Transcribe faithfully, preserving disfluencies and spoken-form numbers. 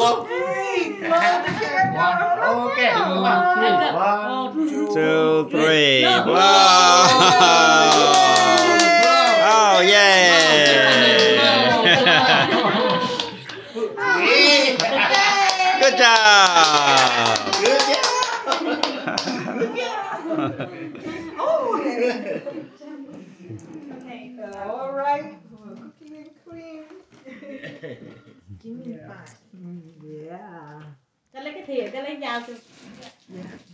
four. Hey, blow the candle. Okay. One, Two, three. Blow. Wow. Oh, yeah. three. Good job. Good job. Good job. Oh, all right. Cookie and cream. Give me five. Yeah. Cho lấy cái thìa, cho lấy dao cho. Yeah.